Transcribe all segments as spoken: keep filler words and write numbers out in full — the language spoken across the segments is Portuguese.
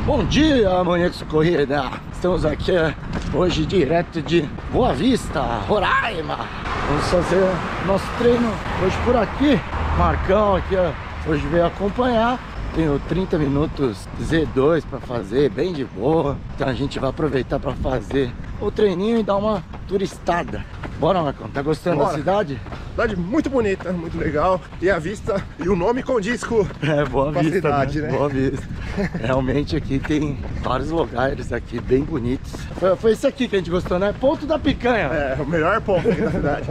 Bom dia, Maníacos Corrida. Estamos aqui hoje direto de Boa Vista, Roraima. Vamos fazer nosso treino hoje por aqui. Marcão aqui, ó, hoje veio acompanhar. Tenho trinta minutos Z dois para fazer, bem de boa. Então a gente vai aproveitar para fazer o treininho e dar uma turistada. Bora, Marcão, tá gostando Bora. da cidade? Cidade muito bonita, muito legal. E a vista e o nome condiz com é, Boa Vista, cidade, né? né? Boa Vista. Realmente aqui tem vários lugares aqui bem bonitos. Foi, foi esse aqui que a gente gostou, né? Ponto da Picanha. É, o melhor ponto aqui da cidade.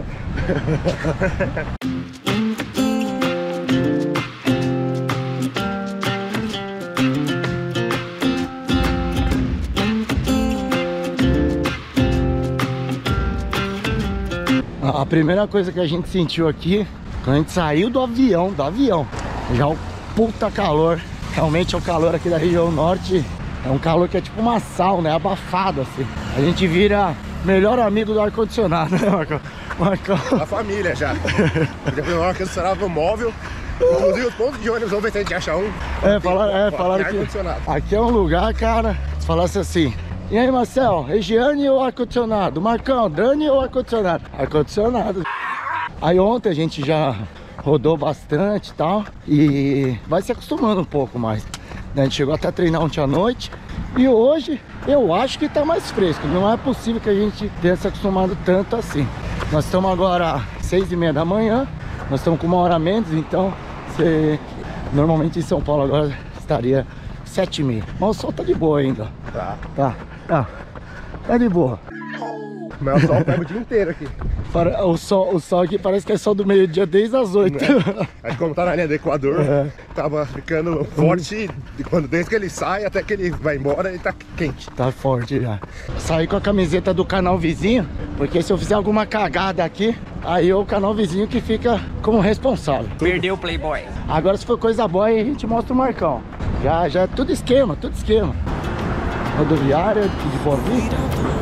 A primeira coisa que a gente sentiu aqui, quando a gente saiu do avião, do avião, já o puta calor. Realmente é o calor aqui da região norte, é um calor que é tipo uma sauna, é abafado assim. A gente vira melhor amigo do ar-condicionado, né, Marcão? Marcão. A família já. Já foi um ar-condicionado móvel. Inclusive os pontos de ônibus, vamos ver se a gente acha um. É, falaram, é, falaram que aqui é um lugar, cara, se falasse assim: e aí, Marcel, Regiane ou ar-condicionado? Marcão, Dani ou ar-condicionado? Ar-condicionado. Aí ontem a gente já rodou bastante e tal, e vai se acostumando um pouco mais. A gente chegou até a treinar ontem à noite, e hoje eu acho que tá mais fresco. Não é possível que a gente tenha se acostumado tanto assim. Nós estamos agora às seis e meia da manhã, nós estamos com uma hora a menos, então você... normalmente em São Paulo agora estaria sete e meia. Mas o sol tá de boa ainda. Tá. Tá. Tá, tá de boa. Mas o sol pega o dia inteiro aqui. O sol, o sol aqui parece que é sol do meio-dia desde as oito. É. Aí como tá na linha do Equador, é. Tava ficando forte quando, desde que ele sai até que ele vai embora, ele tá quente. Tá forte já. Saí com a camiseta do canal vizinho, porque se eu fizer alguma cagada aqui, aí é o canal vizinho que fica como responsável. Perdeu o Playboy. Agora se for coisa boa aí a gente mostra o Marcão. Já, já tudo esquema, tudo esquema. Rodoviária de Boa Vista.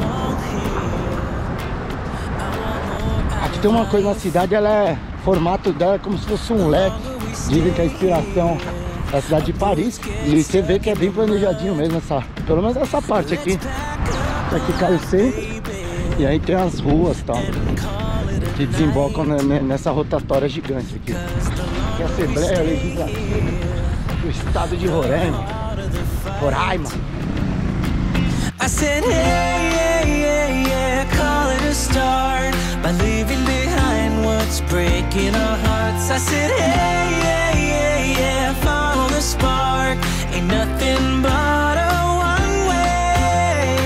Aqui tem uma coisa na cidade, ela é, o formato dela é como se fosse um leque. Dizem que a inspiração é a cidade de Paris. E você vê que é bem planejadinho mesmo, essa, pelo menos essa parte aqui. Aqui cai o centro. E aí tem as ruas e tal, que desembocam nessa rotatória gigante aqui. Que é a Assembleia Legislativa do Estado de Roraima. Roraima. I said, hey, yeah, yeah, yeah, call it a start by leaving behind what's breaking our hearts. I said, hey, yeah, yeah, yeah, follow the spark, ain't nothing but a one way.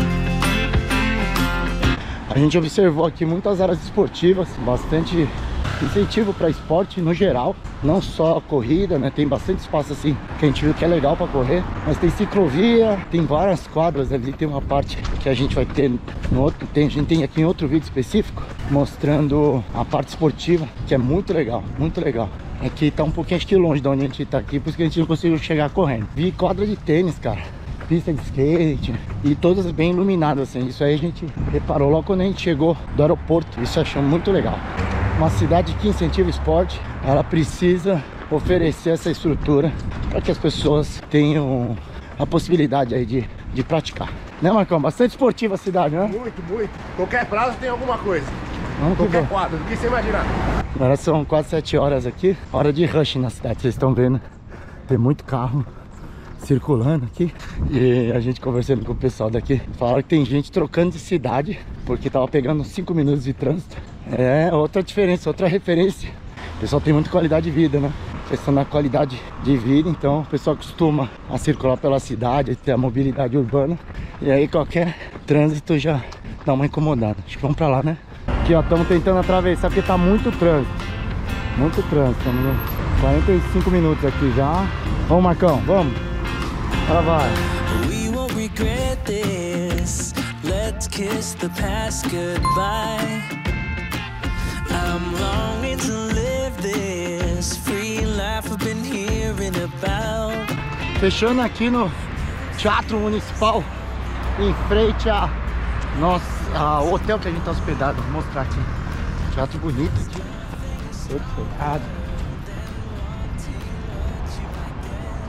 A gente observou aqui muitas áreas esportivas, bastante incentivo para esporte no geral, não só a corrida, né? Tem bastante espaço assim que a gente viu que é legal para correr, mas tem ciclovia, tem várias quadras ali, tem uma parte que a gente vai ter no outro, tem, a gente tem aqui em outro vídeo específico mostrando a parte esportiva, que é muito legal, muito legal. Aqui tá um pouquinho acho que longe de onde a gente tá aqui, por isso que a gente não conseguiu chegar correndo. Vi quadra de tênis, cara, pista de skate e todas bem iluminadas assim. Isso aí a gente reparou logo quando a gente chegou do aeroporto, isso achamos muito legal. Uma cidade que incentiva o esporte, ela precisa oferecer essa estrutura para que as pessoas tenham a possibilidade aí de, de praticar. Né, Marcão? Bastante esportiva a cidade, né? Muito, muito. Qualquer prazo tem alguma coisa. Vamos Qualquer quadro, do que você imaginar. Agora são quase sete horas aqui, hora de rush na cidade, vocês estão vendo. Tem muito carro circulando aqui. E a gente conversando com o pessoal daqui, falaram que tem gente trocando de cidade porque tava pegando cinco minutos de trânsito. É outra diferença, outra referência. O pessoal tem muita qualidade de vida, né? Questão da qualidade de vida, então o pessoal costuma a circular pela cidade, ter a mobilidade urbana. E aí qualquer trânsito já dá uma incomodada. Acho que vamos pra lá, né? Aqui ó, estamos tentando atravessar porque tá muito trânsito. Muito trânsito, estamos quarenta e cinco minutos aqui já. Vamos, Marcão, vamos. Ela vai. We won't regret this. Let's kiss the past goodbye. I'm longing to live this free life I've been hearing about. Fechando aqui no Teatro Municipal, em frente a nosso ao hotel que a gente tá hospedado. Vou mostrar aqui. Teatro bonito aqui. Todo fechado.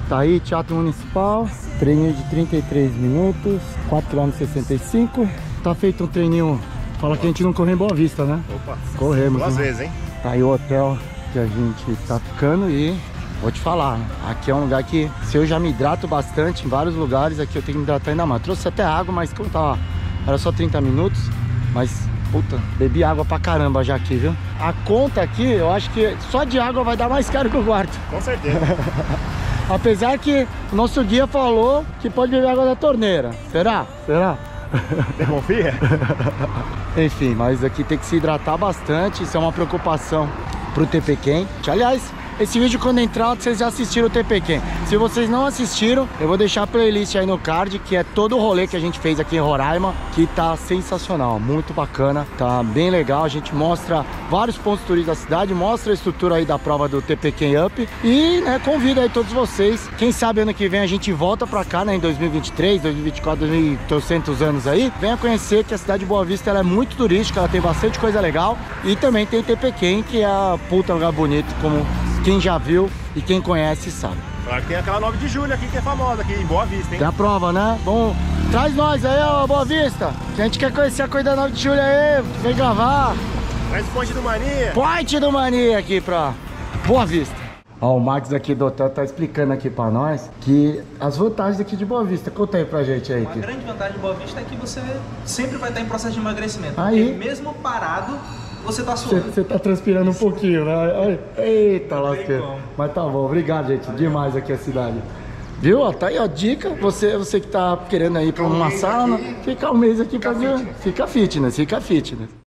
Tá aí, Teatro Municipal. Treininho de trinta e três minutos, quatro quilômetros e sessenta e cinco. Tá feito um treininho. Fala que a gente não correu em Boa Vista, né? Opa, corremos. Duas né? vezes, hein? Tá aí o hotel que a gente tá ficando e vou te falar, aqui é um lugar que se eu já me hidrato bastante em vários lugares, aqui eu tenho que me hidratar ainda mais. Trouxe até água, mas como tava, era só trinta minutos, mas puta, bebi água pra caramba já aqui, viu? A conta aqui, eu acho que só de água vai dar mais caro que o quarto. Com certeza. Apesar que o nosso guia falou que pode beber água da torneira. Será? Será? Você confia? Enfim, mas aqui tem que se hidratar bastante. Isso é uma preocupação pro T P Q. Aliás, esse vídeo quando entrar, vocês já assistiram o T P Q. Se vocês não assistiram, eu vou deixar a playlist aí no card, que é todo o rolê que a gente fez aqui em Roraima, que tá sensacional, muito bacana, tá bem legal. A gente mostra vários pontos turísticos da cidade, mostra a estrutura aí da prova do T P Q Up e, né, convido aí todos vocês. Quem sabe ano que vem a gente volta pra cá, né, em dois mil e vinte e três, dois mil e vinte e quatro, dois mil e trezentos anos aí. Venha conhecer que a cidade de Boa Vista ela é muito turística, ela tem bastante coisa legal e também tem T P Q, que é a puta lugar bonito, como quem já viu e quem conhece sabe. Claro que tem aquela nove de julho aqui que é famosa, aqui em Boa Vista, hein? Tem a prova, né? Bom, traz nós aí, ó, Boa Vista. Que a gente quer conhecer a coisa da nove de julho aí. Vem gravar. Traz o Ponte do Mania. Ponte do Mania aqui pra Boa Vista. Ó, o Max aqui do hotel tá explicando aqui pra nós que as vantagens aqui de Boa Vista. Conta aí pra gente aí. Uma Que... grande vantagem de Boa Vista é que você sempre vai estar em processo de emagrecimento. Aí. Porque mesmo parado, você tá suando. Você tá transpirando um pouquinho, né? Olha. Eita, Não tem lasqueira. como. Mas tá bom, obrigado, gente. Demais aqui a cidade. Viu? Ó, tá aí, ó, dica. Você, você que tá querendo ir pra uma sauna, fica um mês aqui pra ver. Fica fitness, fica fitness.